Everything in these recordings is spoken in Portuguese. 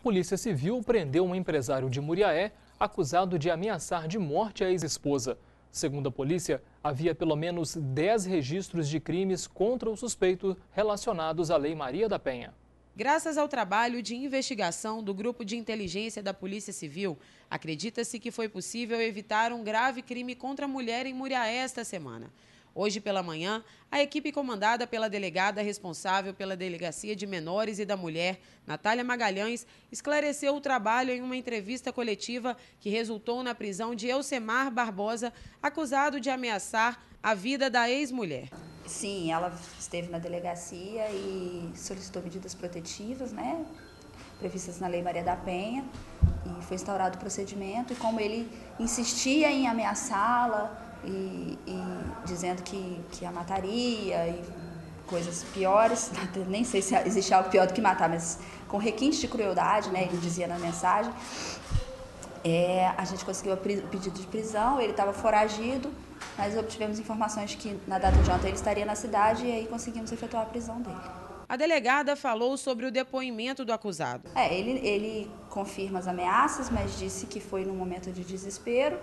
Polícia Civil prendeu um empresário de Muriaé acusado de ameaçar de morte a ex-esposa. Segundo a polícia, havia pelo menos 10 registros de crimes contra o suspeito relacionados à Lei Maria da Penha. Graças ao trabalho de investigação do Grupo de Inteligência da Polícia Civil, acredita-se que foi possível evitar um grave crime contra a mulher em Muriaé esta semana. Hoje pela manhã, a equipe comandada pela delegada responsável pela Delegacia de Menores e da Mulher, Natália Magalhães, esclareceu o trabalho em uma entrevista coletiva que resultou na prisão de Elcemar Barbosa, acusado de ameaçar a vida da ex-mulher. Sim, ela esteve na delegacia e solicitou medidas protetivas, né, previstas na Lei Maria da Penha, e foi instaurado o procedimento. E como ele insistia em ameaçá-la e dizendo que a mataria e coisas piores, nem sei se existe algo pior do que matar, mas com requinte de crueldade, né, ele dizia na mensagem, a gente conseguiu o pedido de prisão. Ele estava foragido, mas obtivemos informações de que na data de ontem ele estaria na cidade e aí conseguimos efetuar a prisão dele. A delegada falou sobre o depoimento do acusado. Ele confirma as ameaças, mas disse que foi num momento de desespero,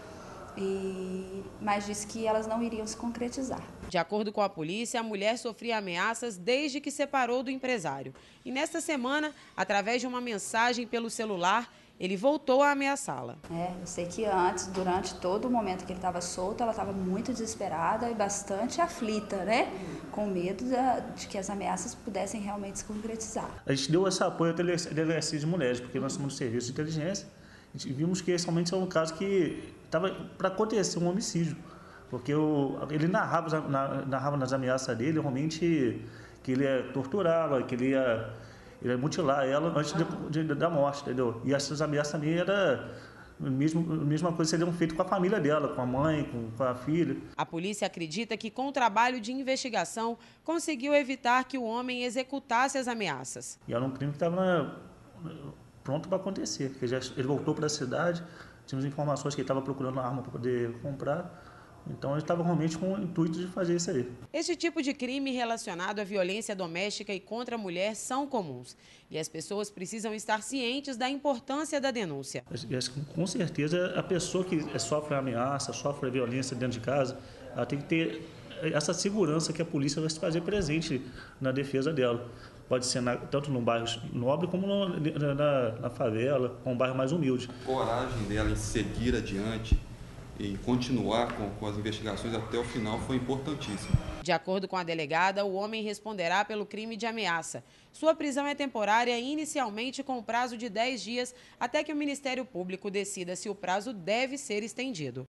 mas disse que elas não iriam se concretizar. De acordo com a polícia, a mulher sofria ameaças desde que separou do empresário. E nesta semana, através de uma mensagem pelo celular, ele voltou a ameaçá-la. Eu sei que antes, durante todo o momento que ele estava solto, ela estava muito desesperada e bastante aflita, né? Com medo de que as ameaças pudessem realmente se concretizar. A gente deu esse apoio à Delegacia de Mulheres, porque nós somos do serviço de inteligência. A gente vimos que esse realmente é um caso que estava para acontecer um homicídio, porque ele narrava nas ameaças dele realmente que ele ia torturá-la, que ele ia mutilar ela antes da morte, entendeu? E essas ameaças também era a mesma coisa que seriam feitas com a família dela, com a mãe, com a filha. A polícia acredita que com o trabalho de investigação conseguiu evitar que o homem executasse as ameaças. E era um crime que estava pronto para acontecer, porque ele voltou para a cidade, tínhamos informações que ele estava procurando uma arma para poder comprar. Então, ele estava realmente com o intuito de fazer isso aí. Esse tipo de crime relacionado à violência doméstica e contra a mulher são comuns. E as pessoas precisam estar cientes da importância da denúncia. Com certeza, a pessoa que sofre a ameaça, sofre a violência dentro de casa, ela tem que ter essa segurança que a polícia vai se fazer presente na defesa dela. Pode ser tanto no bairro nobre como na favela, ou um bairro mais humilde. A coragem dela em seguir adiante e continuar com as investigações até o final foi importantíssimo. De acordo com a delegada, o homem responderá pelo crime de ameaça. Sua prisão é temporária, inicialmente com prazo de 10 dias, até que o Ministério Público decida se o prazo deve ser estendido.